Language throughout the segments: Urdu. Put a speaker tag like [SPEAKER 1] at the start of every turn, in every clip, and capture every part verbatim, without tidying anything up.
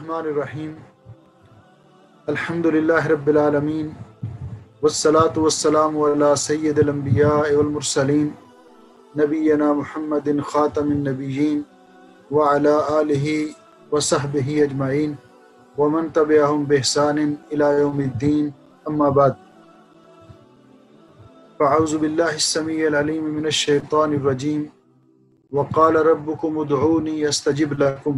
[SPEAKER 1] बिस्मिल्लाहिर्रहमानिर्रहीम अल्हम्दुलिल्लाहि रब्बिल आलमीन वस्सलातु वस्सलामु अला सय्यिदिल अंबिया वल मुरसलीन नबियना मुहम्मदिन खातमिन नबिय्यीन व अला आलिहि व सहबिहि अजमाइन व मन तबिअहुम बिहसानिन इला यौमिद्दीन अम्मा बाद फ़अऊज़ु बिल्लाहिस समीइल अलीम मिनश शैतानिर रजीम व क़ाल रब्बुकुम उदऊनी अस्तजिब लकुम।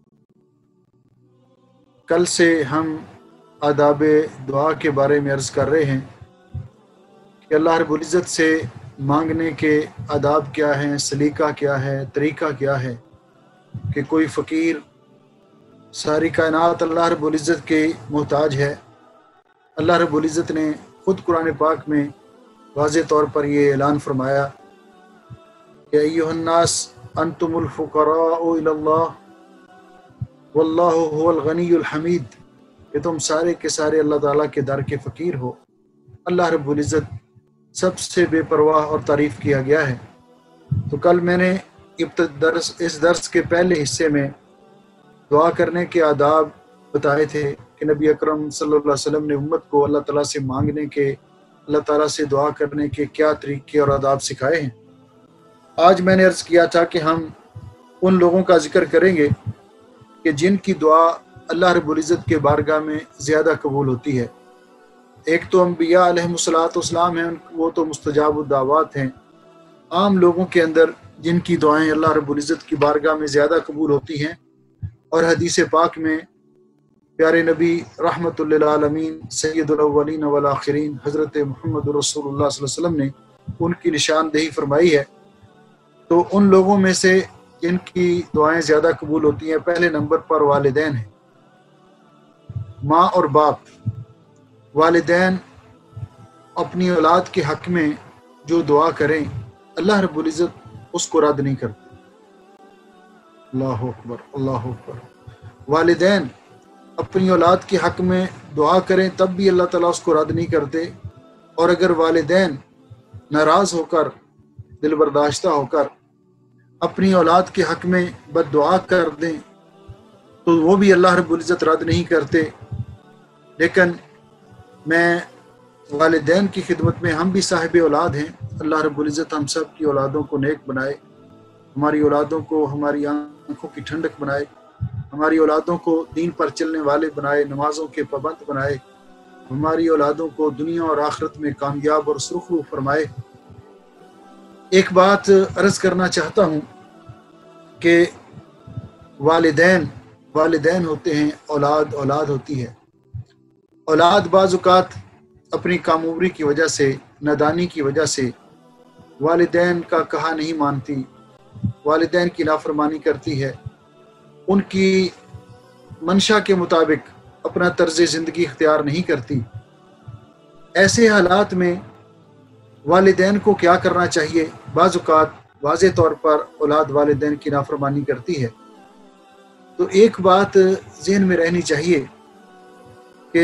[SPEAKER 1] कल से हम आदाब दुआ के बारे में अर्ज़ कर रहे हैं कि अल्लाह रब्बुल इज़्ज़त से मांगने के आदाब क्या हैं, सलीका क्या है, तरीक़ा क्या है कि कोई फ़कीर सारी कायनात अल्लाह रब्बुल इज़्ज़त के मोहताज है। अल्लाह रब्बुल इज़्ज़त ने ख़ुद कुरान पाक में वाज़ेह तौर पर ये ऐलान फरमाया कि अय्युहन्नास अंतुमुल फ़ुक़राउ इलल्लाह वल्लाहु हुवल गनियुल हमीद, कि तुम सारे के सारे अल्लाह ताला के दर के फ़कीर हो। अल्लाह रब्बुल इज़्ज़त सबसे बेपरवाह और तारीफ़ किया गया है। तो कल मैंने दर्स इस दर्स के पहले हिस्से में दुआ करने के आदाब बताए थे कि नबी अकरम सल्लल्लाहु अलैहि वसल्लम ने उम्मत को अल्लाह ताला से मांगने के, अल्लाह ताला से दुआ करने के क्या तरीक़े और आदाब सिखाए हैं। आज मैंने अर्ज़ किया था कि हम उन लोगों का जिक्र करेंगे कि जिनकी दुआ अल्लाह रब्बुल इज़्ज़त के बारगाह में ज़्यादा कबूल होती है। एक तो अम्बिया अलैहिमुस्सलाम हैं, वो तो मुस्तजाबुद दावात हैं। आम लोगों के अंदर जिनकी दुआएं अल्लाह रब्बुल इज़्ज़त की बारगाह में ज़्यादा कबूल होती हैं, और हदीस पाक में प्यारे नबी रहमतुल लिल आलमीन सय्यदुल अव्वलीन वल आखिरीन हज़रत मुहम्मद रसूलुल्लाह सल्लल्लाहु अलैहि वसल्लम ने उनकी निशानदेही फरमाई है। तो उन लोगों में से जिनकी दुआएं ज़्यादा कबूल होती हैं, पहले नंबर पर वालिदैन हैं, माँ और बाप। वालिदैन अपनी औलाद के हक़ में जो दुआ करें अल्लाह रब्बुल इज़्ज़त उसको रद्द नहीं करते। अल्लाहु अकबर, अल्लाहु अकबर। वालिदैन अपनी औलाद के हक़ में दुआ करें तब भी अल्लाह ताला उसको रद्द नहीं करते, और अगर वालिदैन नाराज़ होकर, दिल बर्दाश्ता होकर अपनी औलाद के हक़ में बद्दुआ कर दें तो वो भी अल्लाह रब्बुल इज़्ज़त रद्द नहीं करते। लेकिन मैं वालिदैन की खिदमत में, हम भी साहिब औलाद हैं, अल्लाह रब्बुल इज़्ज़त हम सब की औलादों को नेक बनाए, हमारी औलादों को हमारी आंखों की ठंडक बनाए, हमारी औलादों को दीन पर चलने वाले बनाए, नमाज़ों के पाबंद बनाए, हमारी औलादों को दुनिया और आखिरत में कामयाब और सुरखरू फरमाए। एक बात अर्ज़ करना चाहता हूँ कि वालिदैन वालिदैन होते हैं, औलाद औलाद होती है। औलाद बाज़ औक़ात अपनी कामउमरी की वजह से, नादानी की वजह से वालिदैन का कहा नहीं मानती, वालिदैन की नाफरमानी करती है, उनकी मंशा के मुताबिक अपना तर्ज़ ज़िंदगी इख्तियार नहीं करती। ऐसे हालात में वालिदैन को क्या करना चाहिए? बाज़ औक़ात वाज़ेह तौर पर औलाद वालिदैन की नाफरमानी करती है, तो एक बात ज़हन में रहनी चाहिए कि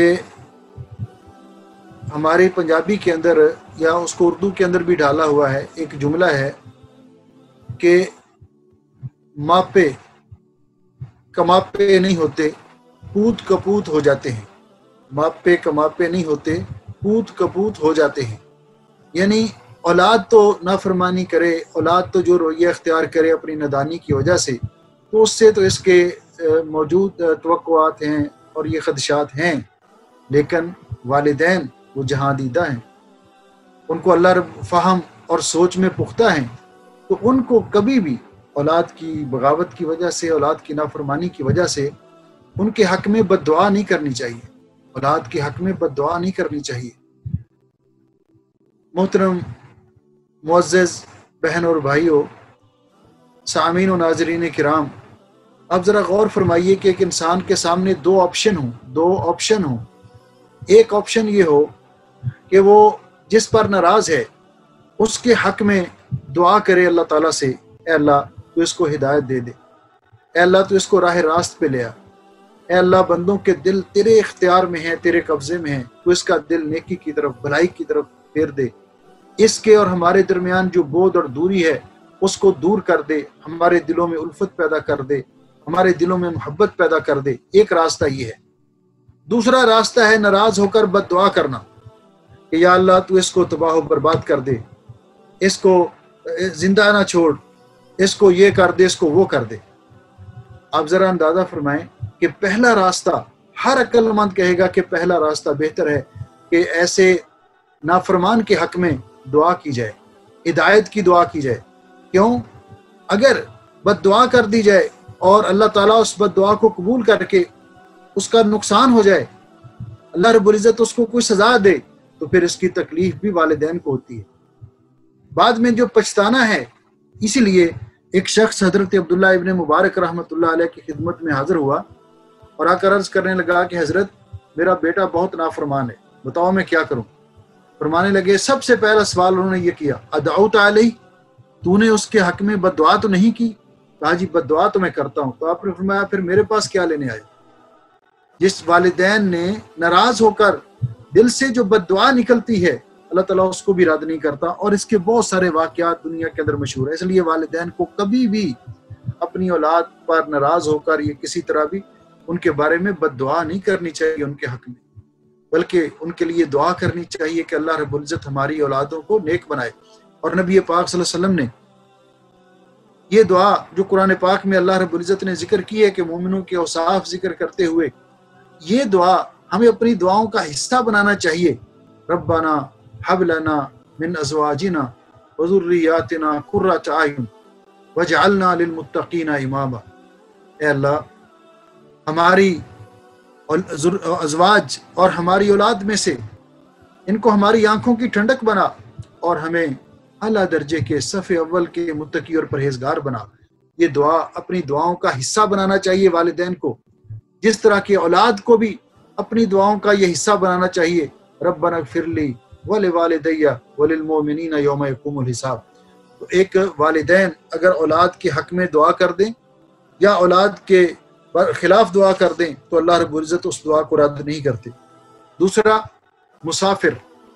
[SPEAKER 1] हमारे पंजाबी के अंदर, या उसको उर्दू के अंदर भी डाला हुआ है, एक जुमला है कि मापे कमापे नहीं होते, पूत कपूत हो जाते हैं। मापे कमापे नहीं होते, पूत कपूत हो जाते हैं। यानी औलाद तो नाफरमानी करे, औलाद तो जो रवैया अख्तियार करे अपनी नादानी की वजह से, तो उससे तो इसके मौजूद तवक्कुआत हैं और ये खदशात हैं। लेकिन वालिदैन वो जहाँ दीदा हैं, उनको अल्लाह रब फ़हम और सोच में पुख्ता हैं, तो उनको कभी भी औलाद की बगावत की वजह से, औलाद की नाफरमानी की वजह से उनके हक़ में बद्दुआ नहीं करनी चाहिए, औलाद के हक़ में बद्दुआ नहीं करनी चाहिए। मोहतरम मुअज़्ज़ज़ बहन और भाइयों, सामीन और नाज़रीन किराम, अब ज़रा गौर फरमाइए कि एक इंसान के सामने दो ऑप्शन हो दो ऑप्शन हो एक ऑप्शन ये हो कि वो जिस पर नाराज़ है उसके हक़ में दुआ करे अल्लाह ताला से, ए अल्लाह तू इसको हिदायत दे दे, ए अल्लाह तू इसको राह रास्त पे ले आ, ए अल्लाह बंदों के दिल तेरे इख्तियार में हैं, तेरे कब्ज़े में हैं, तू इसका दिल नेकी की तरफ, भलाई की तरफ फेर दे, इसके और हमारे दरमियान जो बोझ और दूरी है उसको दूर कर दे, हमारे दिलों में उल्फत पैदा कर दे, ہمارے دلوں میں محبت پیدا کر دے. ایک راستہ یہ ہے. دوسرا راستہ ہے ناراض ہو کر بد دعا کرنا کہ یا اللہ تو اس کو تباہ و برباد کر دے، اس کو زندہ نہ چھوڑ، اس کو یہ کر دے، اس کو وہ کر دے. آپ ذرا اندازہ فرمائیں کہ پہلا راستہ ہر عقل مند کہے گا کہ پہلا راستہ بہتر ہے کہ ایسے نافرمان کے حق میں دعا کی جائے، ہدایت کی دعا کی جائے. کیوں؟ اگر بد دعا کر دی جائے اور اللہ تعالیٰ اس بد دعا کو قبول کر کے اس کا نقصان ہو جائے، اللہ رب العزت اس کو کوئی سزا دے، تو پھر اس کی تکلیف بھی والدین کو ہوتی ہے، بعد میں جو پچھتانا ہے. اسی لیے ایک شخص حضرت عبداللہ ابن مبارک رحمۃ اللہ علیہ کی خدمت میں حاضر ہوا اور آ کر عرض کرنے لگا کہ حضرت میرا بیٹا بہت نافرمان ہے، بتاؤ میں کیا کروں. فرمانے لگے سب سے پہلا سوال انہوں نے یہ کیا، ادعوت علیہ، تو نے اس کے حق میں بد دعا تو نہیں کی؟ کہا جی بد دعا تو میں کرتا ہوں. تو آپ نے فرمایا پھر میرے پاس کیا لینے آئے؟ جس والدین نے ناراض ہو کر دل سے جو بد دعا نکلتی ہے اللہ تعالیٰ اس کو بھی رد نہیں کرتا، اور اس کے بہت سارے واقعات دنیا کے اندر مشہور ہیں. اس لیے والدین کو کبھی بھی اپنی اولاد پر ناراض ہو کر یہ کسی طرح بھی ان کے بارے میں بد دعا نہیں کرنی چاہیے ان کے حق میں، بلکہ ان کے لیے دعا کرنی چاہیے کہ اللہ رب العزت ہماری اولادوں کو نیک بنائے. اور نبی پاک صلی اللہ علیہ وسلم نے یہ دعا جو قرآن پاک میں اللہ رب العزت نے ذکر کی ہے کہ مومنوں کے اوصاف ذکر کرتے ہوئے یہ دعا ہمیں اپنی دعاؤں کا حصہ بنانا چاہیے. ربنا حب لنا من ازواجنا وذریاتنا قرۃ اعین واجعلنا للمتقین اماما. اے اللہ ہماری ازواج اور ہماری اولاد میں سے ان کو ہماری آنکھوں کی ٹھنڈک بنا اور ہمیں اعلیٰ درجے کے صف اول کے متقی اور پرہیزگار بنا. یہ دعا اپنی دعاؤں کا حصہ بنانا چاہیے والدین کو، جس طرح کی اولاد کو بھی اپنی دعاؤں کا یہ حصہ بنانا چاہیے. ربنا اغفر لی ولوالدی وللمؤمنین یوم یقوم الحساب. تو ایک والدین اگر اولاد کے حق میں دعا کر دیں یا اولاد کے خلاف دعا کر دیں تو اللہ رب العزت اس دعا کو رد نہیں کرتے. دوسرا مسافر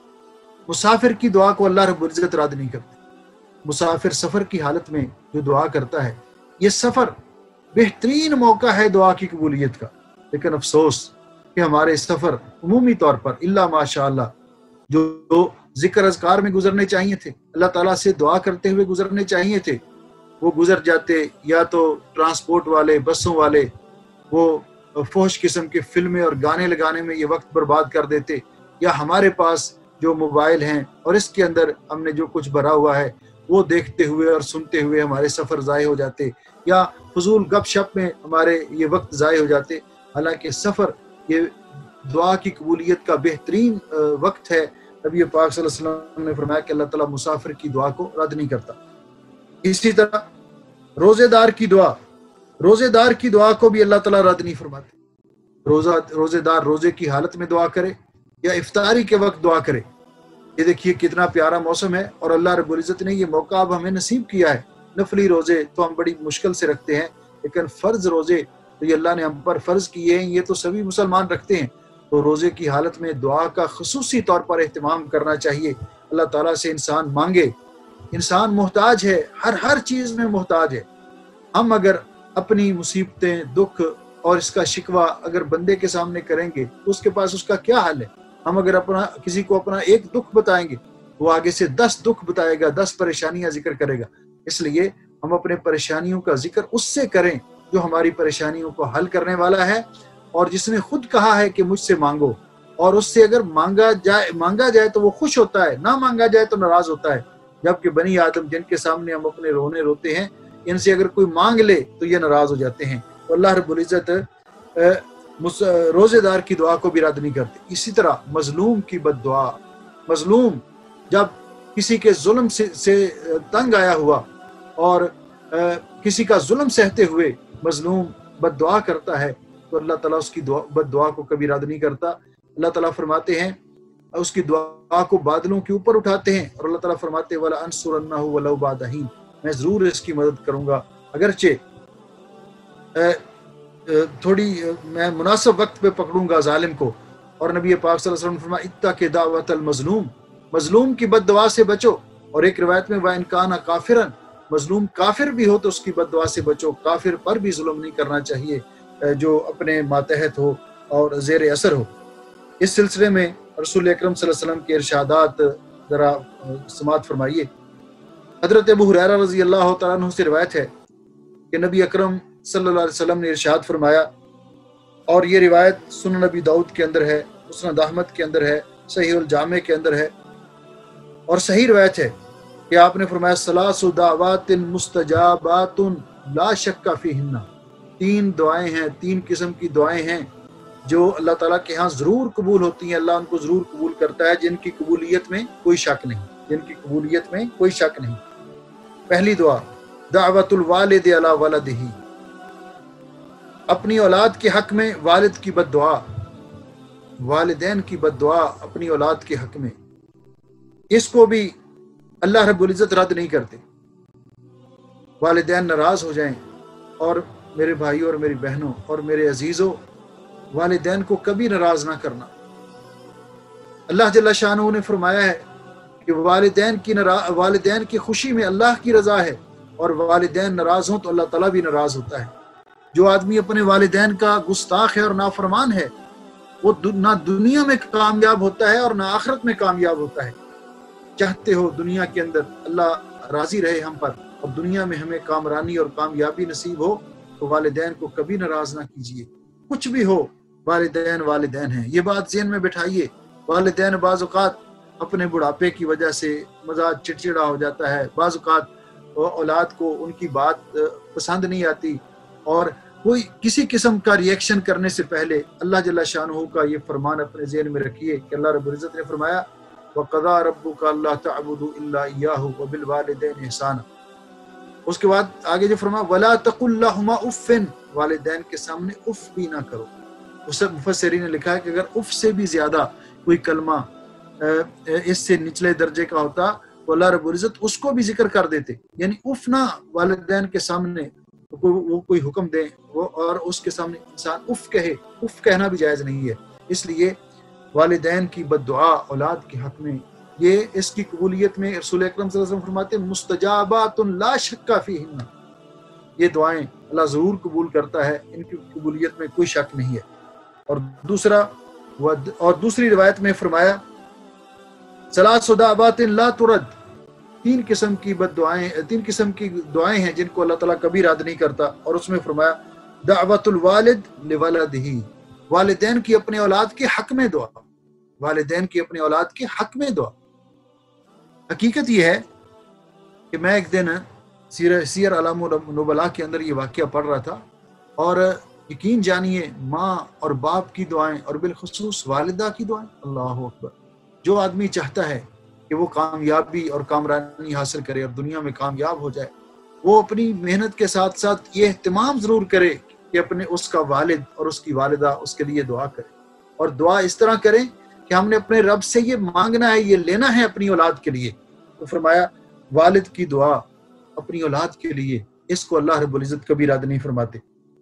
[SPEAKER 1] مسافر کی دعا کو اللہ رب العزت رد نہیں کرتے. مسافر سفر کی حالت میں جو دعا کرتا ہے، یہ سفر بہترین موقع ہے دعا کی قبولیت کا. لیکن افسوس کہ ہمارے سفر عمومی طور پر الا ماشاء اللہ جو ذکر اذکار میں گزرنے چاہیے تھے، اللہ تعالیٰ سے دعا کرتے ہوئے گزرنے چاہیے تھے، وہ گزر جاتے یا تو ٹرانسپورٹ والے، بسوں والے وہ فحش قسم کے فلمیں اور گانے لگانے میں یہ وقت برباد کر دیتے، یا ہمارے پاس جو موبائل ہیں اور اس کے اندر ہم نے جو کچھ بھرا ہوا ہے وہ دیکھتے ہوئے اور سنتے ہوئے ہمارے سفر ضائع ہو جاتے، یا فضول گپ شپ میں ہمارے یہ وقت ضائع ہو جاتے. حالانکہ سفر یہ دعا کی قبولیت کا بہترین وقت ہے. نبی پاک صلی اللہ علیہ وسلم نے فرمایا کہ اللہ تعالیٰ مسافر کی دعا کو رد نہیں کرتا. اسی طرح روزے دار کی دعا روزے دار کی دعا کو بھی اللہ تعالیٰ رد نہیں فرماتے. روزہ روزے دار روزے کی حالت میں دعا کرے یا افطاری کے وقت دعا کرے. یہ دیکھیے کتنا پیارا موسم ہے اور اللہ رب العزت نے یہ موقع اب ہمیں نصیب کیا ہے. نفلی روزے تو ہم بڑی مشکل سے رکھتے ہیں، لیکن فرض روزے تو یہ اللہ نے ہم پر فرض کیے ہیں، یہ تو سبھی مسلمان رکھتے ہیں. تو روزے کی حالت میں دعا کا خصوصی طور پر اہتمام کرنا چاہیے. اللہ تعالیٰ سے انسان مانگے. انسان محتاج ہے، ہر ہر چیز میں محتاج ہے. ہم اگر اپنی مصیبتیں، دکھ اور اس کا شکوہ اگر بندے کے سامنے کریں گے تو اس کے پاس اس کا کیا حل ہے؟ ہم اگر اپنا کسی کو اپنا ایک دکھ بتائیں گے وہ آگے سے دس دکھ بتائے گا، دس پریشانیاں ذکر کرے گا. اس لیے ہم اپنے پریشانیوں کا ذکر اس سے کریں جو ہماری پریشانیوں کو حل کرنے والا ہے اور جس نے خود کہا ہے کہ مجھ سے مانگو، اور اس سے اگر مانگا جائے مانگا جائے تو وہ خوش ہوتا ہے، نہ مانگا جائے تو ناراض ہوتا ہے. جبکہ بنی آدم جن کے سامنے ہم اپنے رونے روتے ہیں، ان سے اگر کوئی مانگ لے تو یہ ناراض ہو جاتے ہیں. تو اللہ رب العزت روزے دار کی دعا کو بھی رد نہیں کرتے. اسی طرح مظلوم کی بد دعا، مظلوم جب کسی کے ظلم سے, سے تنگ آیا ہوا اور کسی کا ظلم سہتے ہوئے مظلوم بد دعا کرتا ہے تو اللہ تعالیٰ اس کی دعا بد دعا کو کبھی رد نہیں کرتا. اللہ تعالیٰ فرماتے ہیں اس کی دعا کو بادلوں کے اوپر اٹھاتے ہیں، اور اللہ تعالیٰ فرماتے ہیں وَلَأَنصُرَنَّهُ وَلَوْ بَعْدَ حِينٍ، میں ضرور اس کی مدد کروں گا اگرچہ تھوڑی میں مناسب وقت پہ پکڑوں گا ظالم کو. اور نبی پاک صلی اللہ علیہ وسلم نے فرمایا اتق دعوت المظلوم، مظلوم کی بد دعا سے بچو. اور ایک روایت میں وَإِنْ كَانَ كَافِرًا، مظلوم کافر بھی ہو تو اس کی بد دعا سے بچو، کافر پر بھی ظلم نہیں کرنا چاہیے جو اپنے ماتحت ہو اور زیر اثر ہو۔ اس سلسلے میں رسول اکرم صلی اللہ علیہ وسلم کے ارشادات ذرا سماعت فرمائیے۔ حضرت ابو ہریرہ رضی اللہ تعالیٰ عنہ سے روایت ہے کہ نبی اکرم صلی اللہ علیہ وسلم نے ارشاد فرمایا، اور یہ روایت سنن نبی داؤد کے اندر ہے، مسند احمد کے اندر ہے، صحیح الجامع کے اندر ہے، اور صحیح روایت ہے کہ آپ نے فرمایا ثلاث دعوات مستجابات لا شک فیہن، تین دعائیں ہیں، تین قسم کی دعائیں ہیں جو اللہ تعالیٰ کے ہاں ضرور قبول ہوتی ہیں، اللہ ان کو ضرور قبول کرتا ہے، جن کی قبولیت میں کوئی شک نہیں، جن کی قبولیت میں کوئی شک نہیں۔ پہلی دعا دعوت الوالد علی ولدہ، اپنی اولاد کے حق میں والد کی بد دعا، والدین کی بد دعا اپنی اولاد کے حق میں، اس کو بھی اللہ رب العزت رد نہیں کرتے۔ والدین ناراض ہو جائیں، اور میرے بھائیوں اور میری بہنوں اور میرے عزیزوں، والدین کو کبھی ناراض نہ کرنا۔ اللہ جل شانہ نے فرمایا ہے کہ والدین کی والدین کی خوشی میں اللہ کی رضا ہے، اور والدین ناراض ہوں تو اللہ تعالیٰ بھی ناراض ہوتا ہے۔ جو آدمی اپنے والدین کا گستاخ ہے اور نافرمان ہے، وہ نہ دنیا میں کامیاب ہوتا ہے اور نہ آخرت میں کامیاب ہوتا ہے۔ چاہتے ہو دنیا کے اندر اللہ راضی رہے ہم پر، اور دنیا میں ہمیں کامرانی اور کامیابی نصیب ہو، تو والدین کو کبھی ناراض نہ کیجیے۔ کچھ بھی ہو، والدین والدین ہیں، یہ بات ذہن میں بٹھائیے۔ والدین بعض اوقات اپنے بڑھاپے کی وجہ سے مزاج چڑچڑا ہو جاتا ہے، بعض اوقات اولاد کو ان کی بات پسند نہیں آتی، اور کوئی کسی قسم کا ریئیکشن کرنے سے پہلے اللہ جل شانہ کا یہ فرمان اپنے ذہن میں رکھیے کہ اللہ رب العزت نے فرمایا وَقَضَىٰ رَبُّكَ أَلَّا تَعْبُدُوا إِلَّا إِيَّاهُ وَبِالْوَالِدَيْنِ إِحْسَانًا۔ اس کے بعد آگے جو فرمایا وَلَا تَقُلْ لَهُمَا أُفٍّ، والدین کے سامنے اف بھی نہ کرو۔ اس مفسرین نے لکھا ہے کہ اگر اف سے بھی زیادہ کوئی کلمہ اس سے نچلے درجے کا ہوتا تو اللہ رب العزت اس کو بھی ذکر کر دیتے، یعنی اف نہ والدین کے سامنے وہ کوئی حکم دیں وہ اور اس کے سامنے انسان اف کہے، اف کہنا بھی جائز نہیں ہے۔ اس لیے والدین کی بد دعا اولاد کے حق میں، یہ اس کی قبولیت میں رسول اکرم صلی اللہ علیہ وسلم فرماتے ہیں مستجابات لا شک فیہن، یہ دعائیں اللہ ضرور قبول کرتا ہے، ان کی قبولیت میں کوئی شک نہیں ہے۔ اور دوسرا اور دوسری روایت میں فرمایا ثلاث دعوات لا ترد، تین قسم کی بد دعائیں تین قسم کی دعائیں ہیں جن کو اللہ تعالیٰ کبھی رد نہیں کرتا، اور اس میں فرمایا دعوت الوالد لولدہ، والدین کی اپنے اولاد کے حق میں دعا، والدین کی اپنے اولاد کے حق میں دعا۔ حقیقت یہ ہے کہ میں ایک دن سیر سیر اعلام النبلاء کے اندر یہ واقعہ پڑھ رہا تھا، اور یقین جانیے ماں اور باپ کی دعائیں اور بالخصوص والدہ کی دعائیں، اللہ اکبر، جو آدمی چاہتا ہے کہ وہ کامیابی اور کامرانی حاصل کرے اور دنیا میں کامیاب ہو جائے، وہ اپنی محنت کے ساتھ ساتھ یہ اہتمام ضرور کرے کہ اپنے اس کا والد اور اس کی والدہ اس کے لیے دعا کرے، اور دعا اس طرح کریں کہ ہم نے اپنے رب سے یہ مانگنا ہے، یہ لینا ہے اپنی اولاد کے لیے۔ تو فرمایا والد کی دعا اپنی اولاد کے لیے، اس کو اللہ رب العزت کبھی رد نہیں فرماتے۔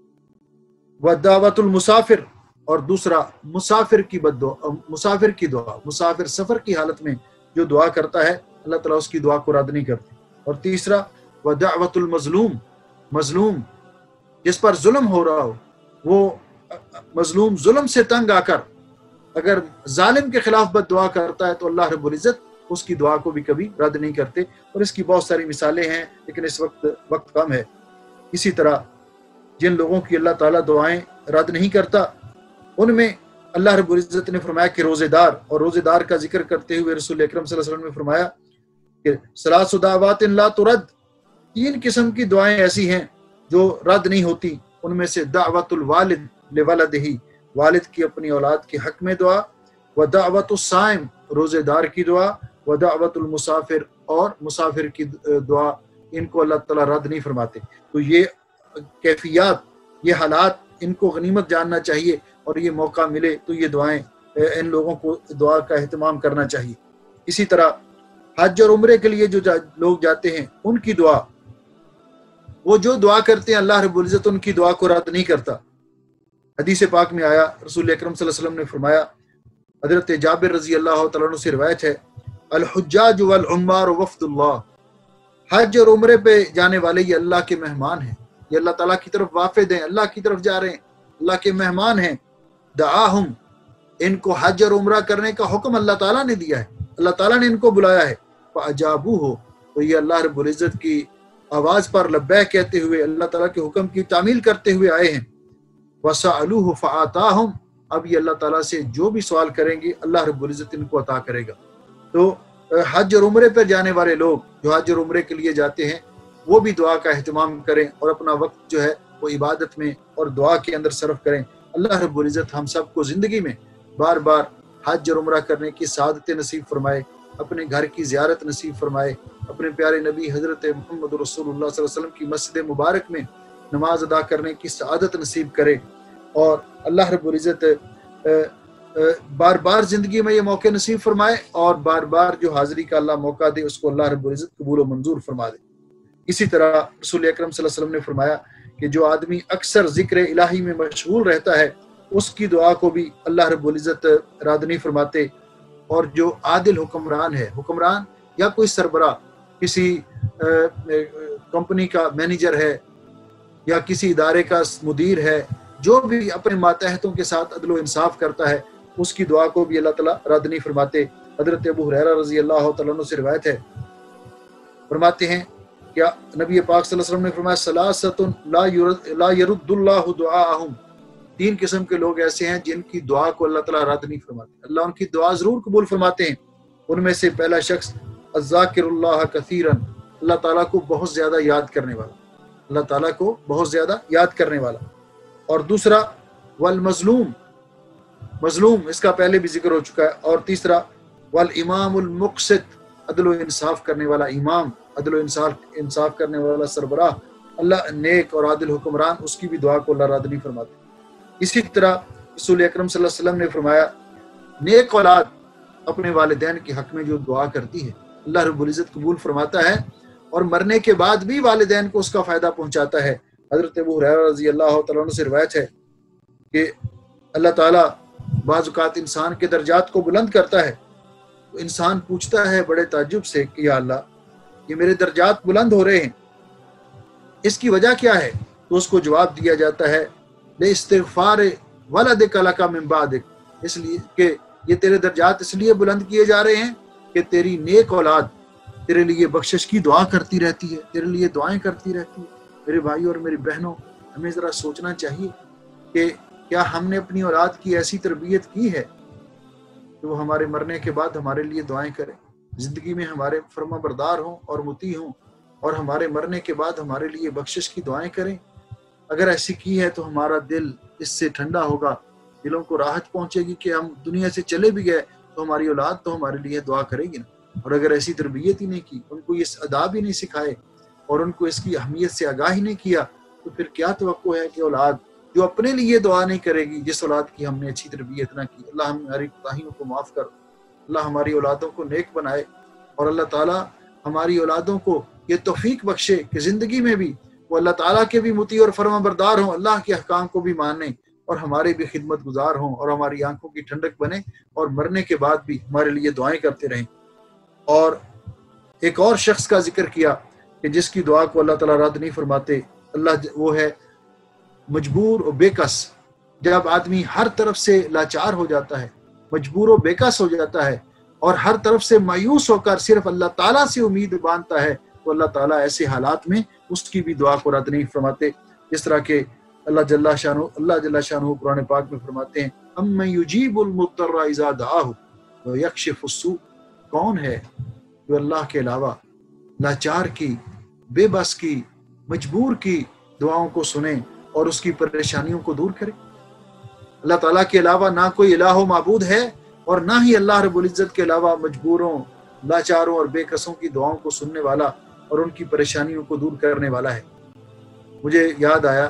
[SPEAKER 1] ودعوت المسافر، اور دوسرا مسافر کی بد دعا، مسافر کی دعا، مسافر سفر کی حالت میں جو دعا کرتا ہے اللہ تعالیٰ اس کی دعا کو رد نہیں کرتے۔ اور تیسرا ودعوت المظلوم، مظلوم جس پر ظلم ہو رہا ہو، وہ مظلوم ظلم سے تنگ آ کر اگر ظالم کے خلاف بد دعا کرتا ہے تو اللہ رب العزت اس کی دعا کو بھی کبھی رد نہیں کرتے، اور اس کی بہت ساری مثالیں ہیں لیکن اس وقت وقت کم ہے۔ اسی طرح جن لوگوں کی اللہ تعالیٰ دعائیں رد نہیں کرتا، ان میں اللہ رب العزت نے فرمایا کہ روزے دار، اور روزے دار کا ذکر کرتے ہوئے رسول اکرم صلی اللہ علیہ وسلم نے فرمایا کہ ثلاث دعوات لا ترد، تین قسم کی دعائیں ایسی ہیں جو رد نہیں ہوتی، ان میں سے دعوت الوالد لولدہ، والد کی اپنی اولاد کے حق میں دعا، ودعوت الصائم، روزے دار کی دعا، ودعوت المسافر، اور مسافر کی دعا، ان کو اللہ تعالیٰ رد نہیں فرماتے۔ تو یہ کیفیات، یہ حالات، ان کو غنیمت جاننا چاہیے، اور یہ موقع ملے تو یہ دعائیں ان لوگوں کو دعا کا اہتمام کرنا چاہیے۔ اسی طرح حج اور عمرے کے لیے جو جا لوگ جاتے ہیں، ان کی دعا، وہ جو دعا کرتے ہیں اللہ رب العزت ان کی دعا کو رد نہیں کرتا۔ حدیث پاک میں آیا، رسول اکرم صلی اللہ علیہ وسلم نے فرمایا، حضرت جابر رضی اللہ تعالیٰ عنہ سے روایت ہے، الحجاج والعمار وفد اللہ، حج اور عمرے پہ جانے والے یہ اللہ کے مہمان ہیں، یہ اللہ تعالیٰ کی طرف وافد ہیں، اللہ کی طرف جا رہے ہیں، اللہ کے مہمان ہیں۔ دعاہم، ان کو حج اور عمرہ کرنے کا حکم اللہ تعالیٰ نے دیا ہے، اللہ تعالیٰ نے ان کو بلایا ہے۔ فاجابوہ، تو یہ اللہ رب العزت کی آواز پر لبیک کہتے ہوئے اللہ تعالیٰ کے حکم کی تعمیل کرتے ہوئے آئے ہیں۔ وسألوہ فآتاہم، اب یہ اللہ تعالیٰ سے جو بھی سوال کریں گے اللہ رب العزت ان کو عطا کرے گا۔ تو حج اور عمرے پر جانے والے لوگ جو حج اور عمرے کے لیے جاتے ہیں وہ بھی دعا کا اہتمام کریں اور اپنا وقت جو ہے وہ عبادت میں اور دعا کے اندر صرف کریں۔ اللہ رب العزت ہم سب کو زندگی میں بار بار حج اور عمرہ کرنے کی سعادت نصیب فرمائے، اپنے گھر کی زیارت نصیب فرمائے، اپنے پیارے نبی حضرت محمد رسول اللہ صلی اللہ علیہ وسلم کی مسجد مبارک میں نماز ادا کرنے کی سعادت نصیب کرے، اور اللہ رب العزت بار بار زندگی میں یہ موقع نصیب فرمائے، اور بار بار جو حاضری کا اللہ موقع دے اس کو اللہ رب العزت قبول و منظور فرما دے۔ اسی طرح رسول اکرم صلی اللہ علیہ وسلم نے فرمایا کہ جو آدمی اکثر ذکر الہی میں مشغول رہتا ہے اس کی دعا کو بھی اللہ رب العزت رد نہیں فرماتے۔ اور جو عادل حکمران ہے، حکمران یا کوئی سربراہ، کسی کمپنی کا مینیجر ہے یا کسی ادارے کا مدیر ہے، جو بھی اپنے ماتحتوں کے ساتھ عدل و انصاف کرتا ہے اس کی دعا کو بھی اللہ تعالیٰ رد نہیں فرماتے۔ حضرت ابو ہریرہ رضی اللہ تعالیٰ عنہ سے روایت ہے، فرماتے ہیں کیا نبی پاک صلی اللہ علیہ وسلم نے فرمایا ثلاثۃ لا یرد لا یرد اللہ دعاءہم، تین قسم کے لوگ ایسے ہیں جن کی دعا کو اللہ تعالیٰ رد نہیں فرماتے، اللہ ان کی دعا ضرور قبول فرماتے ہیں۔ ان میں سے پہلا شخص الذاکر اللہ کثیرا، اللہ تعالیٰ کو بہت زیادہ یاد کرنے والا، اللہ تعالیٰ کو بہت زیادہ یاد کرنے والا۔ اور دوسرا والمظلوم، مظلوم اس کا پہلے بھی ذکر ہو چکا ہے۔ اور تیسرا والامام المقسط، عدل و انصاف کرنے والا امام، عدل و انصاف انصاف کرنے والا سربراہ، اللہ نیک اور عادل حکمران، اس کی بھی دعا کو اللہ رد نہیں فرماتے۔ اسی طرح رسول اکرم صلی اللہ علیہ وسلم نے فرمایا نیک اولاد اپنے والدین کے حق میں جو دعا کرتی ہے اللہ رب العزت قبول فرماتا ہے، اور مرنے کے بعد بھی والدین کو اس کا فائدہ پہنچاتا ہے۔ حضرت ابو ہریرہ رضی اللہ تعالیٰ عنہ سے روایت ہے کہ اللہ تعالیٰ بعض اوقات انسان کے درجات کو بلند کرتا ہے، تو انسان پوچھتا ہے بڑے تعجب سے کہ یا اللہ یہ میرے درجات بلند ہو رہے ہیں، اس کی وجہ کیا ہے؟ تو اس کو جواب دیا جاتا ہے لاستغفار ولدک لک من بعدک، اس لیے کہ یہ تیرے درجات اس لیے بلند کیے جا رہے ہیں کہ تیری نیک اولاد تیرے لیے بخشش کی دعا کرتی رہتی ہے، تیرے لیے دعائیں کرتی رہتی ہے۔ میرے بھائی اور میری بہنوں، ہمیں ذرا سوچنا چاہیے کہ کیا ہم نے اپنی اولاد کی ایسی تربیت کی ہے کہ وہ ہمارے مرنے کے بعد ہمارے لیے دعائیں کریں، زندگی میں ہمارے فرما بردار ہوں اور مطیع ہوں، اور ہمارے مرنے کے بعد ہمارے لیے بخشش کی دعائیں کریں؟ اگر ایسی کی ہے تو ہمارا دل اس سے ٹھنڈا ہوگا، دلوں کو راحت پہنچے گی کہ ہم دنیا سے چلے بھی گئے تو ہماری اولاد تو ہمارے لیے دعا کرے گی نا۔ اور اگر ایسی تربیت ہی نہیں کی، ان کو یہ آداب ہی نہیں سکھائے اور ان کو اس کی اہمیت سے آگاہ ہی نہیں کیا، تو پھر کیا توقع ہے کہ اولاد جو اپنے لیے دعا نہیں کرے گی، جس اولاد کی ہم نے اچھی تربیت نہ کی۔ اللہ ہماری کوتاہیوں کو معاف کر، اللہ ہماری اولادوں کو نیک بنائے، اور اللہ تعالیٰ ہماری اولادوں کو یہ توفیق بخشے کہ زندگی میں بھی وہ اللہ تعالیٰ کے بھی مطیع اور فرما بردار ہوں، اللہ کے احکام کو بھی مانیں اور ہمارے بھی خدمت گزار ہوں، اور ہماری آنکھوں کی ٹھنڈک بنے، اور مرنے کے بعد بھی ہمارے لیے دعائیں کرتے رہیں۔ اور ایک اور شخص کا ذکر کیا کہ جس کی دعا کو اللہ تعالیٰ رد نہیں فرماتے، اللہ وہ ہے مجبور و بے کس۔ جب آدمی ہر طرف سے لاچار ہو جاتا ہے، مجبور و بے کس ہو جاتا ہے، اور ہر طرف سے مایوس ہو کر صرف اللہ تعالیٰ سے امید باندھتا ہے، تو اللہ تعالیٰ ایسے حالات میں اس کی بھی دعا کو رد نہیں فرماتے۔ جس طرح کہ اللہ جل شانہ اللہ جل شانہ قرآن پاک میں فرماتے ہیں اَمَّن يُجِيبُ الْمُضْطَرَّ إِذَا دَعَاهُ وَيَكْشِفُ السُّوءَ، کون ہے جو اللہ کے علاوہ لاچار کی، بے بس کی، مجبور کی دعاؤں کو سنے اور اس کی پریشانیوں کو دور کرے؟ اللہ تعالیٰ کے علاوہ نہ کوئی الہ و معبود ہے، اور نہ ہی اللہ رب العزت کے علاوہ مجبوروں، لاچاروں اور بے کسوں کی دعاؤں کو سننے والا اور ان کی پریشانیوں کو دور کرنے والا ہے۔ مجھے یاد آیا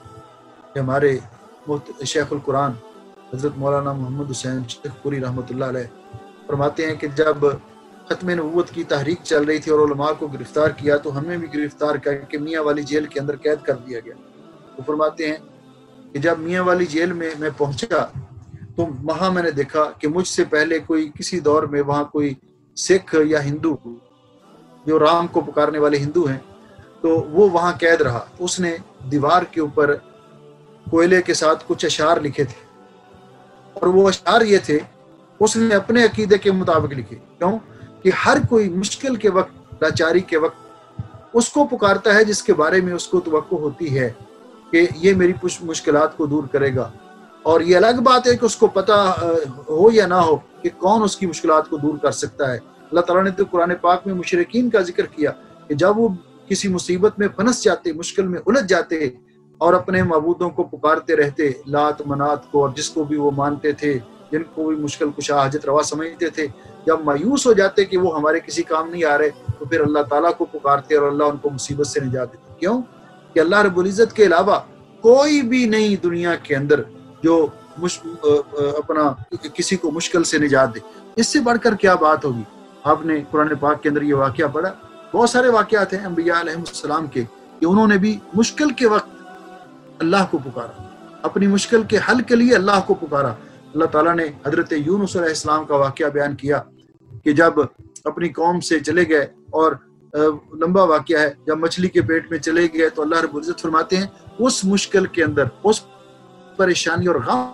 [SPEAKER 1] کہ ہمارے شیخ القرآن حضرت مولانا محمد حسین شیخ پوری رحمۃ اللہ علیہ فرماتے ہیں کہ جب ختم نبوت کی تحریک چل رہی تھی اور علماء کو گرفتار کیا تو ہمیں بھی گرفتار کر کے میاں والی جیل کے اندر قید کر دیا گیا۔ وہ فرماتے ہیں کہ جب میاں والی جیل میں میں پہنچا تو وہاں میں نے دیکھا کہ مجھ سے پہلے کوئی کسی دور میں وہاں کوئی سکھ یا ہندو جو رام کو پکارنے والے ہندو ہیں، تو وہ وہاں قید رہا. اس نے دیوار کے اوپر کوئلے کے ساتھ کچھ اشعار لکھے تھے، اور وہ اشعار یہ تھے، اس نے اپنے عقیدے کے مطابق لکھے. کیوں کہ ہر کوئی مشکل کے وقت، لاچاری کے وقت اس کو پکارتا ہے جس کے بارے میں اس کو توقع ہوتی ہے کہ یہ میری مشکلات کو دور کرے گا. اور یہ الگ بات ہے کہ اس کو پتہ ہو یا نہ ہو کہ کون اس کی مشکلات کو دور کر سکتا ہے. اللہ تعالیٰ نے تو قرآن پاک میں مشرکین کا ذکر کیا کہ جب وہ کسی مصیبت میں پھنس جاتے، مشکل میں الجھ جاتے اور اپنے معبودوں کو پکارتے رہتے، لات منات کو، اور جس کو بھی وہ مانتے تھے، جن کو بھی مشکل کشا حاجت روا سمجھتے تھے، جب مایوس ہو جاتے کہ وہ ہمارے کسی کام نہیں آ رہے، تو پھر اللہ تعالیٰ کو پکارتے اور اللہ ان کو مصیبت سے نجات دیتے. کیوں کہ اللہ رب العزت کے علاوہ کوئی بھی نہیں دنیا کے اندر جو مش... اپنا کسی کو مشکل سے نجات دے. اس سے بڑھ کر کیا بات ہوگی. آپ نے قرآن پاک کے اندر یہ واقعہ پڑھا، بہت سارے واقعات ہیں انبیاء علیہ السلام کے کہ انہوں نے بھی مشکل کے وقت اللہ کو پکارا، اپنی مشکل کے حل کے لیے اللہ کو پکارا. اللہ تعالیٰ نے حضرت یونس علیہ السلام کا واقعہ بیان کیا کہ جب اپنی قوم سے چلے گئے، اور لمبا واقعہ ہے، جب مچھلی کے پیٹ میں چلے گئے تو اللہ رب العزت فرماتے ہیں اس مشکل کے اندر، اس پریشانی اور غم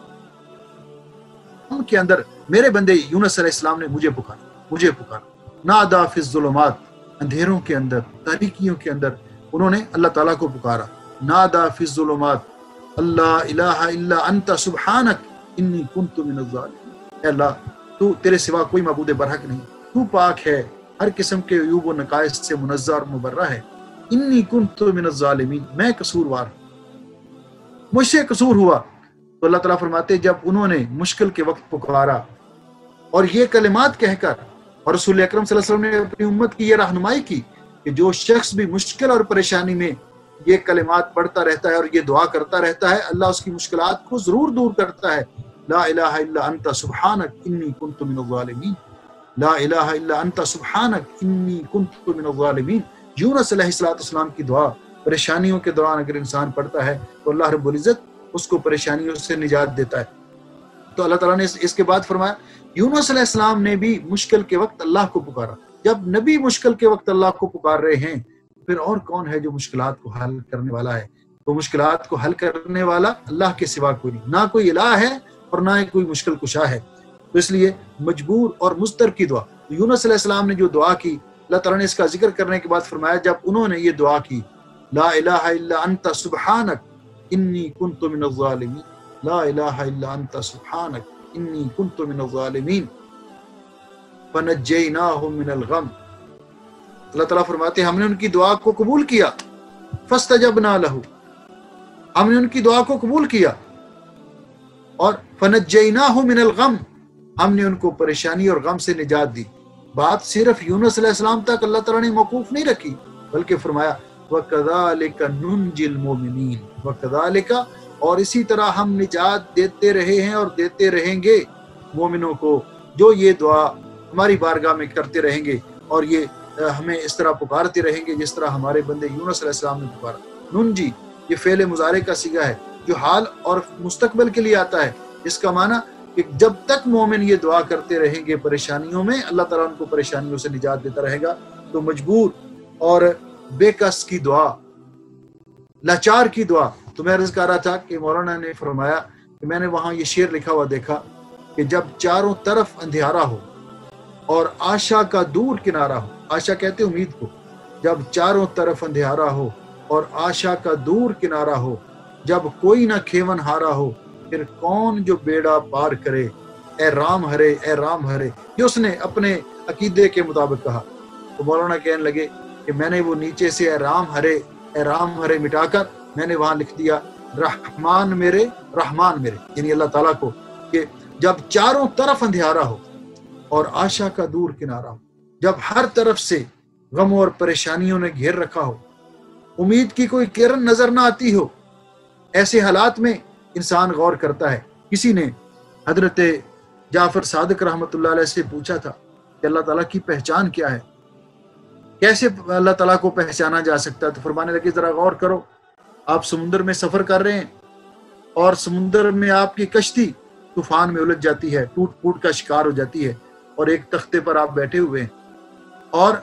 [SPEAKER 1] کے اندر میرے بندے یونس علیہ السلام نے مجھے پکارا مجھے پکارا نادا فی الظلمات، اندھیروں کے اندر، تاریکیوں کے اندر انہوں نے اللہ تعالیٰ کو پکارا. نادا فی الظلمات اللہ الہ الا انت سبحانک انی کنت من الظالمین. اے اللہ، تو تیرے سوا کوئی معبود برحق نہیں، تو پاک ہے، ہر قسم کے عیوب و نقائص سے منزہ اور مبرہ ہے. انی کنت من الظالمین، میں قصوروار ہوں، مجھ سے قصور ہوا. تو اللہ تعالیٰ فرماتے جب انہوں نے مشکل کے وقت پکارا اور یہ کلمات کہہ کر، اور رسول اکرم صلی اللہ علیہ وسلم نے اپنی امت کی یہ رہنمائی کی کہ جو شخص بھی مشکل اور پریشانی میں یہ کلمات پڑھتا رہتا ہے اور یہ دعا کرتا رہتا ہے، اللہ اس کی مشکلات کو ضرور دور کرتا ہے. لا الہ الا انت سبحانک انی کنت من الظالمین، لا الہ الا انت سبحانک انی کنت من الظالمین. یونس علیہ السلام کی دعا پریشانیوں کے دوران اگر انسان پڑھتا ہے تو اللہ رب العزت اس کو پریشانیوں سے نجات دیتا ہے. تو اللہ تعالیٰ نے اس کے بعد فرمایا یونس علیہ السلام نے بھی مشکل کے وقت اللہ کو پکارا. جب نبی مشکل کے وقت اللہ کو پکار رہے ہیں، پھر اور کون ہے جو مشکلات کو حل کرنے والا ہے؟ تو مشکلات کو حل کرنے والا اللہ کے سوا کوئی نہیں، نہ کوئی الہ ہے اور نہ ہی کوئی مشکل کشا ہے. تو اس لیے مجبور اور مضطر کی دعا، یونس علیہ السلام نے جو دعا کی، اللہ تعالیٰ نے اس کا ذکر کرنے کے بعد فرمایا جب انہوں نے یہ دعا کی لا الہ الا انت سبحانک انی کنت من الظالمین، لا الہ الا انت سبحانک انی کنت من الظالمین فنجیناہ من الغم. اللہ تعالیٰ فرماتے ہیں ہم نے ان کی دعا کو قبول کیا، فاستجبنا لہ، ہم نے ان کی دعا کو قبول کیا، اور فنجیناہ من الغم، ہم نے ان کو پریشانی اور غم سے نجات دی. بات صرف یونس علیہ السلام تک اللہ تعالیٰ نے موقوف نہیں رکھی، بلکہ فرمایا وَكَذَلِكَ نُنْجِي الْمُؤْمِنِينَ، وَكَذَلِكَ، اور اسی طرح ہم نجات دیتے رہے ہیں اور دیتے رہیں گے مومنوں کو جو یہ دعا ہماری بارگاہ میں کرتے رہیں گے اور یہ ہمیں اس طرح پکارتے رہیں گے جس طرح ہمارے بندے یونس علیہ السلام نے پکارا. ننجی یہ فعل مضارع کا صیغہ ہے جو حال اور مستقبل کے لیے آتا ہے، اس کا معنی کہ جب تک مومن یہ دعا کرتے رہیں گے پریشانیوں میں، اللہ تعالیٰ ان کو پریشانیوں سے نجات دیتا رہے گا. تو مجبور اور بے کس کی دعا، لاچار کی دعا. تو میں عرض کر رہا تھا کہ مولانا نے فرمایا کہ میں نے وہاں یہ شعر لکھا ہوا دیکھا کہ جب چاروں طرف اندھیارا ہو اور آشا کا دور کنارہ ہو، آشا کہتے امید کو، جب چاروں طرف اندھیارا ہو اور آشا کا دور کنارہ ہو، جب کوئی نہ کھیون ہارا ہو، پھر کون جو بیڑا پار کرے، اے رام ہرے اے رام ہرے. یہ اس نے اپنے عقیدے کے مطابق کہا. تو مولانا کہنے لگے کہ میں نے وہ نیچے سے اے رام ہرے اے رام ہرے مٹا کر میں نے وہاں لکھ دیا رحمان میرے رحمان میرے، یعنی اللہ تعالیٰ کو، کہ جب چاروں طرف اندھیارا ہو اور آشا کا دور کنارہ ہو، جب ہر طرف سے غم اور پریشانیوں نے گھیر رکھا ہو، امید کی کوئی کرن نظر نہ آتی ہو، ایسے حالات میں انسان غور کرتا ہے. کسی نے حضرت جعفر صادق رحمۃ اللہ علیہ سے پوچھا تھا کہ اللہ تعالیٰ کی پہچان کیا ہے، کیسے اللہ تعالیٰ کو پہچانا جا سکتا ہے؟ تو فرمانے لگے ذرا غور کرو، آپ سمندر میں سفر کر رہے ہیں اور سمندر میں آپ کی کشتی طوفان میں الجھ جاتی ہے، ٹوٹ پھوٹ کا شکار ہو جاتی ہے، اور ایک تختے پر آپ بیٹھے ہوئے ہیں اور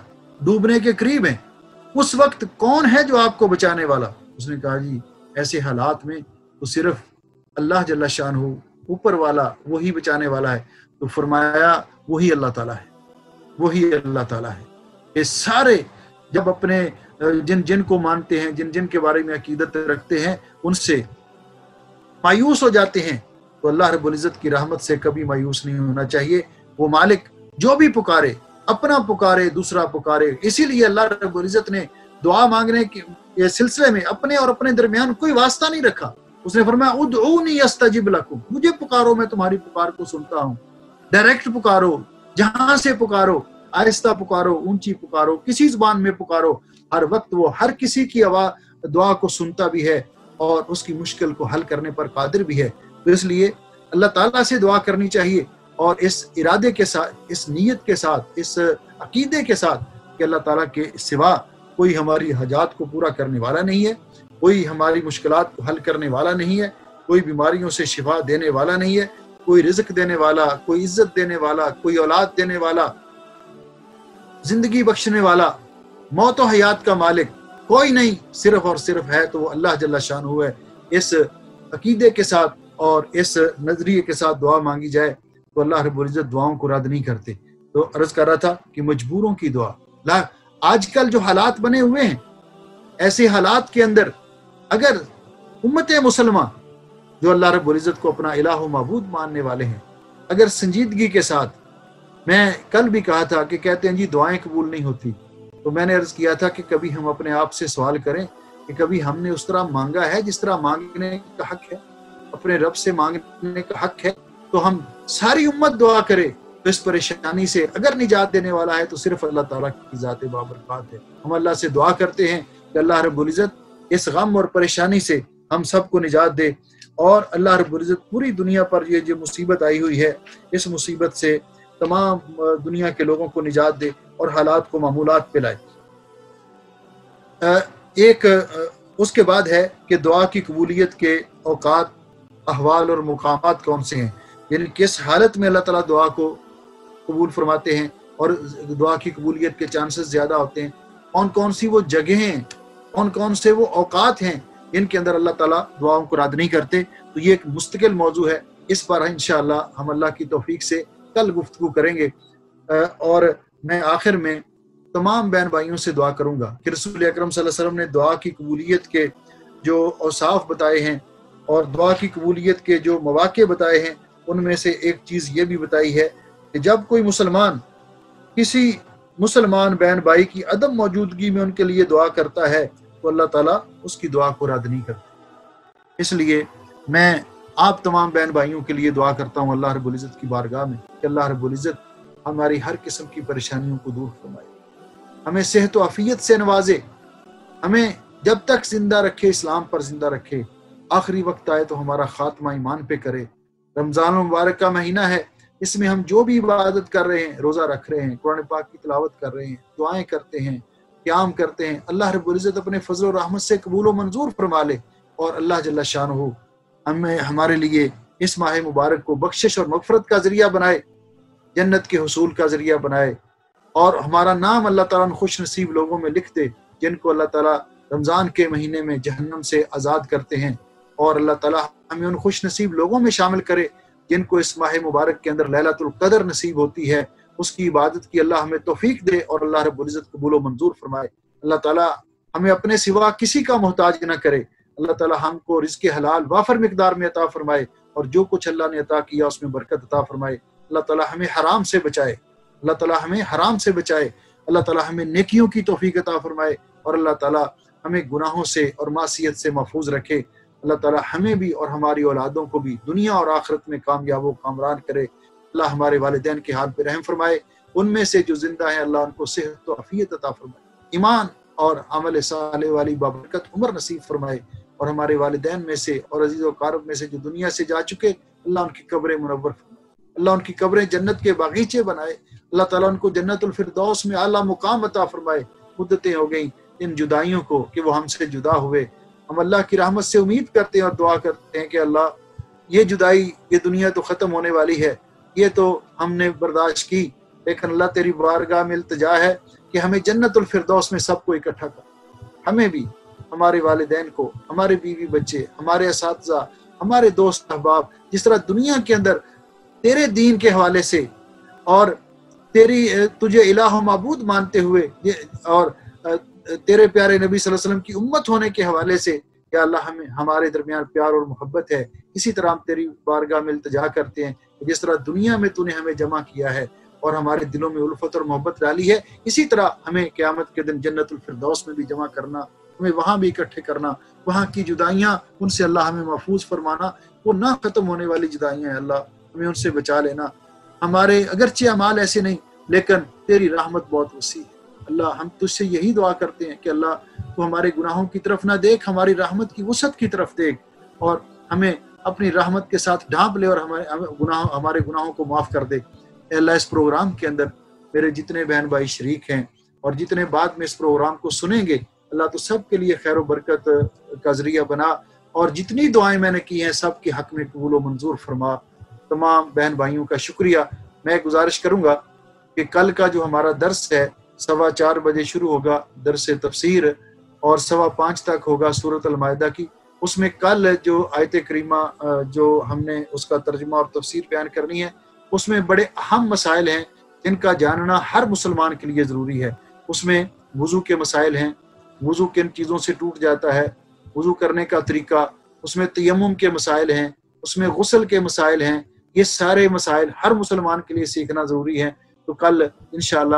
[SPEAKER 1] डूबने के करीब हैं, उस वक्त कौन है जो आपको बचाने वाला? उसने कहा जी ऐसे हालात में तो सिर्फ अल्लाह जल्ला शानहू ऊपर वाला वही बचाने वाला है। तो फरमाया वही अल्लाह ताला है, वही अल्लाह ताला है। ये सारे जब अपने जिन जिन को मानते हैं, जिन जिन के बारे में अकीदत रखते हैं, उनसे मायूस हो जाते हैं, तो अल्लाह रब्बुल इज़्ज़त की रहमत से कभी मायूस नहीं होना चाहिए। वो मालिक जो भी पुकारे, अपना पुकारे दूसरा पुकारे। इसीलिए अल्लाह रब्बुल इज़्ज़त ने दुआ मांगने के सिलसिले में अपने और अपने दरमियान कोई वास्ता नहीं रखा। उसने फरमाया उदऊनी अस्तजिब लकुम, मुझे पुकारो मैं तुम्हारी पुकार को सुनता हूँ। डायरेक्ट पुकारो, जहां से पुकारो, आहिस्ता पुकारो, ऊंची पुकारो, किसी जुबान में पुकारो, हर वक्त वो हर किसी की आवाज दुआ को सुनता भी है और उसकी मुश्किल को हल करने पर कादिर भी है। तो इसलिए अल्लाह ताला से दुआ करनी चाहिए और इस इरादे के साथ, इस नीयत के साथ, इस अकीदे के साथ कि अल्लाह ताला के सिवा कोई हमारी हाजात को पूरा करने वाला नहीं है, कोई हमारी मुश्किलात को हल करने वाला नहीं है, कोई बीमारियों से शिफा देने वाला नहीं है, कोई रिज़्क देने वाला, कोई इज्जत देने वाला, कोई औलाद देने वाला, जिंदगी बख्शने वाला, मौत और हयात का मालिक कोई नहीं, सिर्फ और सिर्फ है तो वो अल्लाह जल्ला शानहू है। इस अकीदे के साथ और इस नजरिए के साथ दुआ मांगी जाए तो अल्लाह रब्बुल इज़्ज़त दुआओं को रद्द नहीं करते। तो अर्ज कर रहा था कि मजबूरों की दुआ, ला आजकल जो हालात बने हुए हैं, ऐसे हालात के अंदर अगर उम्मत मुसलमान जो अल्लाह रब्बुल इज़्ज़त को अपना इलाह व माबूद मानने वाले हैं, अगर संजीदगी के साथ, मैं कल भी कहा था कि कहते हैं जी दुआएं कबूल नहीं होती, तो मैंने अर्ज किया था कि कभी हम अपने आप से सवाल करें कि कभी हमने उस तरह मांगा है जिस तरह मांगने का हक है, अपने रब से मांगने का हक है। तो हम सारी उम्मत दुआ करे तो इस परेशानी से अगर निजात देने वाला है तो सिर्फ अल्लाह ताला की ज़ात बाबरकात है। हम अल्लाह से दुआ करते हैं कि अल्लाह रब्बुल इज़्ज़त इस गम और परेशानी से हम सबको निजात दे और अल्लाह रब्बुल इज़्ज़त पूरी दुनिया पर ये जो मुसीबत आई हुई है, इस मुसीबत से तमाम दुनिया के लोगों को निजात दे और हालात को मामूलात पे लाए। एक उसके बाद है कि दुआ की कबूलियत के औकात, अहवाल और मुकामात कौन से हैं, यानी किस हालत में अल्लाह ताला दुआ को कबूल फरमाते हैं और दुआ की कबूलियत के चांसेस ज़्यादा होते हैं, कौन कौन सी वो जगहें, कौन कौन से वो औकात हैं इनके अंदर अल्लाह ताला दुआओं को रद्द नहीं करते। तो ये एक मुस्तकिल मौजू है, इस पर इंशाअल्लाह हम अल्लाह की तौफीक से कल गुफ्तगू करेंगे। और मैं आखिर में तमाम बहन भाइयों से दुआ करूंगा कि रसूल अकरम सल्लल्लाहु अलैहि वसल्लम ने दुआ की कबूलियत के जो औसाफ बताए हैं और दुआ की कबूलियत के जो मौके बताए हैं, उनमें से एक चीज़ ये भी बताई है कि जब कोई मुसलमान किसी मुसलमान बहन भाई की अदम मौजूदगी में उनके लिए दुआ करता है तो अल्लाह ताला उसकी दुआ को रद्द नहीं करता। इसलिए मैं आप तमाम बहन भाइयों के लिए दुआ करता हूँ अल्लाह रब्बुल इज़्ज़त की बारगाह में कि अल्लाह रब्बुल इज़्ज़त हमारी हर किस्म की परेशानियों को दूर फरमाए, हमें सेहत व आफियत से नवाजे, हमें जब तक जिंदा रखे इस्लाम पर जिंदा रखे, आखिरी वक्त आए तो हमारा खात्मा ईमान पे करे। रमज़ान मुबारक का महीना है, इसमें हम जो भी इबादत कर रहे हैं, रोज़ा रख रहे हैं, कुरान पाक की तिलावत कर रहे हैं, दुआएं करते हैं, क़याम करते हैं, अल्लाह रब्बुल इज़्ज़त अपने फजल और रहमत से कबूल व मंजूर फरमा ले और अल्लाह जल्ला शानहू हमें हमारे लिए इस माह मुबारक को बख्शिश और मग़फ़िरत का ज़रिया बनाए, जन्नत के हुसूल का ज़रिया बनाए और हमारा नाम अल्लाह ताला खुश नसीब लोगों में लिख दे जिनको अल्लाह ताला रमज़ान के महीने में जहन्नम से आज़ाद करते हैं। और अल्लाह ताला हमें उन खुश नसीब लोगों में शामिल करे जिनको इस माह मुबारक के अंदर लैलतुल क़द्र नसीब होती है, उसकी इबादत की अल्लाह हमें तौफीक दे और अल्लाह रब्बुल इज़्ज़त कबूल व मंजूर फरमाए। अल्लाह ताला हमें अपने सिवा किसी का मोहताज न करे। अल्लाह ताला हमको रिज़्क़ हलाल वाफर मिक़दार में अता फरमाए और जो कुछ अल्लाह ने अता किया उसमें बरकत अता फरमाए। अल्लाह ताला हमें हराम से बचाए, अल्लाह ताला हमें हराम से बचाए, अल्लाह ताला हमें नेकियों की तौफीक अता फरमाए और अल्लाह ताला हमें गुनाहों से और मासियत से महफूज रखे। अल्लाह ताला हमें भी और हमारी औलादों को भी दुनिया और आखिरत में कामयाब व कामरान करे। अल्लाह हमारे वालिदैन के हाल पे रहम फरमाए, उनमें से जो जिंदा हैं अल्लाह उनको सेहत व आफियत अता फरमाए, ईमान और अमल साले वाली बाबरकत उम्र नसीब फरमाए और हमारे वालिदैन में से और अजीज़ व क़ारब में से जो दुनिया से जा चुके अल्लाह उनकी कब्रें मुनव्वर फरमाए, अल्लाह उनकी कब्रें जन्नत के बागीचे बनाए, अल्लाह ताला उनको जन्नतुल फिरदौस में आला मुकाम अता फरमाए। मुद्दतें हो गई इन जुदाइयों को कि वो हमसे जुदा हुए, हम अल्लाह की रहमत से उम्मीद करते हैं और दुआ करते हैं कि अल्लाह ये जुदाई, ये दुनिया तो ख़त्म होने वाली है, ये तो हमने बर्दाश्त की, लेकिन अल्लाह तेरी बारगाह में इल्तिजा है کہ ہمیں جنت الفردوس میں سب کو اکٹھا کر، ہمیں بھی، ہمارے والدین کو، ہمارے بیوی بچے، ہمارے اساتذہ، ہمارے دوست احباب، جس طرح دنیا کے اندر تیرے دین کے حوالے سے اور تیری تجھے الہ و معبود مانتے ہوئے اور تیرے پیارے نبی صلی اللہ علیہ وسلم کی امت ہونے کے حوالے سے یا اللہ ہمیں ہمارے درمیان پیار اور محبت ہے، اسی طرح ہم تیری بارگاہ میں التجا کرتے ہیں کہ جس طرح دنیا میں تو نے ہمیں جمع کیا ہے اور ہمارے دلوں میں الفت اور محبت ڈالی ہے، اسی طرح ہمیں قیامت کے دن جنت الفردوس میں بھی جمع کرنا، ہمیں وہاں بھی اکٹھے کرنا، وہاں کی جدائیاں ان سے اللہ ہمیں محفوظ فرمانا، وہ نہ ختم ہونے والی جدائیاں ہیں اللہ، ہمیں ان سے بچا لینا۔ ہمارے اگرچہ اعمال ایسے نہیں لیکن تیری رحمت بہت وسیع ہے اللہ، ہم تجھ سے یہی دعا کرتے ہیں کہ اللہ تو ہمارے گناہوں کی طرف نہ دیکھ، ہماری رحمت کی وسعت کی طرف دیکھ اور ہمیں اپنی رحمت کے ساتھ ڈھانپ لے اور ہمارے گناہ ہمارے گناہوں کو معاف کر دے۔ اے اللہ اس پروگرام کے اندر میرے جتنے بہن بھائی شریک ہیں اور جتنے بعد میں اس پروگرام کو سنیں گے، اللہ تو سب کے لیے خیر و برکت کا ذریعہ بنا، اور جتنی دعائیں میں نے کی ہیں سب کے حق میں قبول و منظور فرما۔ تمام بہن بھائیوں کا شکریہ۔ میں گزارش کروں گا کہ کل کا جو ہمارا درس ہے سوا چار بجے شروع ہوگا درس تفسیر، اور سوا پانچ تک ہوگا سورۃ المائدہ کی۔ اس میں کل جو آیت کریمہ جو ہم نے اس کا ترجمہ اور تفسیر بیان کرنی ہے، اس میں بڑے اہم مسائل ہیں جن کا جاننا ہر مسلمان کے لیے ضروری ہے۔ اس میں وضو کے مسائل ہیں، وضو کن چیزوں سے ٹوٹ جاتا ہے، وضو کرنے کا طریقہ، اس میں تیمم کے مسائل ہیں، اس میں غسل کے مسائل ہیں، یہ سارے مسائل ہر مسلمان کے لیے سیکھنا ضروری ہے۔ تو کل انشاءاللہ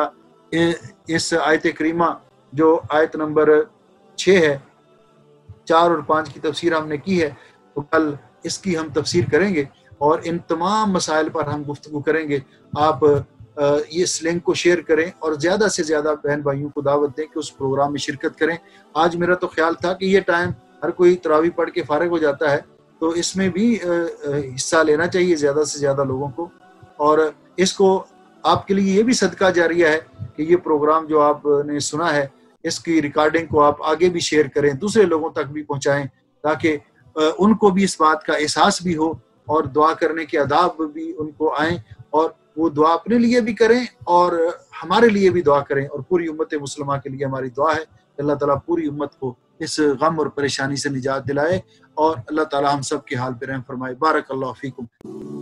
[SPEAKER 1] اس آیت کریمہ جو آیت نمبر چھ ہے، چار اور پانچ کی تفسیر ہم نے کی ہے، تو کل اس کی ہم تفسیر کریں گے اور ان تمام مسائل پر ہم گفتگو کریں گے۔ آپ یہ اس لنک کو شیئر کریں اور زیادہ سے زیادہ بہن بھائیوں کو دعوت دیں کہ اس پروگرام میں شرکت کریں۔ آج میرا تو خیال تھا کہ یہ ٹائم ہر کوئی تراویح پڑھ کے فارغ ہو جاتا ہے، تو اس میں بھی حصہ لینا چاہیے زیادہ سے زیادہ لوگوں کو، اور اس کو آپ کے لیے یہ بھی صدقہ جاریہ ہے کہ یہ پروگرام جو آپ نے سنا ہے اس کی ریکارڈنگ کو آپ آگے بھی شیئر کریں، دوسرے لوگوں تک بھی پہنچائیں، تاکہ ان کو بھی اس بات کا احساس بھی ہو اور دعا کرنے کے آداب بھی ان کو آئیں، اور وہ دعا اپنے لیے بھی کریں اور ہمارے لیے بھی دعا کریں، اور پوری امت مسلمہ کے لیے ہماری دعا ہے کہ اللہ تعالیٰ پوری امت کو اس غم اور پریشانی سے نجات دلائے، اور اللہ تعالیٰ ہم سب کے حال پہ رحم فرمائے۔ بارک اللہ فیکم۔